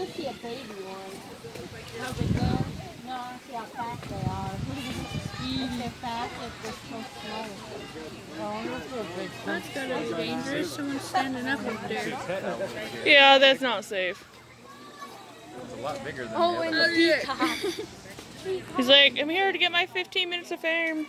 want to see a baby one. How's it go? No, I want to see how fast they are. If they're fast, if they're so slow. That's gotta be dangerous. Someone's standing up there. Yeah, that's not safe. It's a lot bigger than Oh, the and other. the peacock. He's like, I'm here to get my 15 minutes of fame.